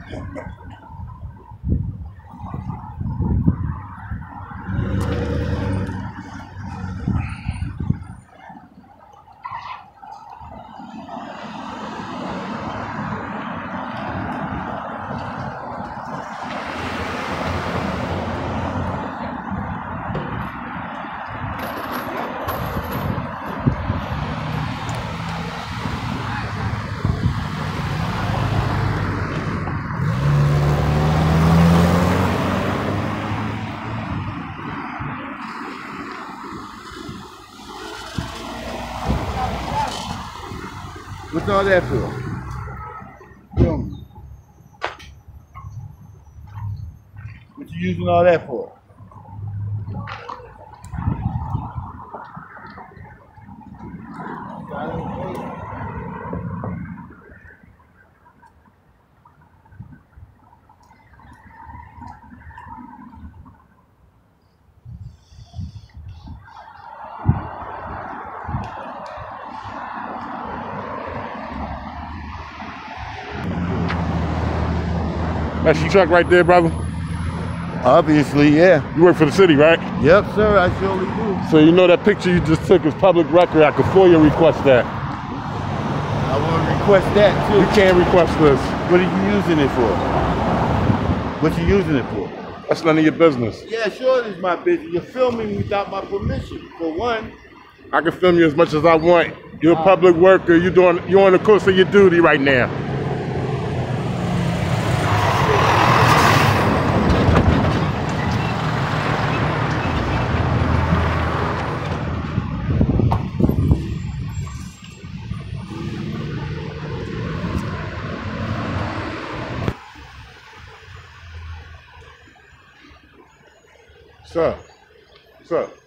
What's all that for? Film. What you using all that for? That's your truck right there, brother? Obviously, yeah. You work for the city, right? Yep, sir, I surely do. So you know that picture you just took is public record. I could FOIA request that. I will request that too. You can't request this. What are you using it for? What you using it for? That's none of your business. Yeah, sure it is my business. You're filming without my permission, for one. I can film you as much as I want. You're a public worker. You're on the course of your duty right now. What's up?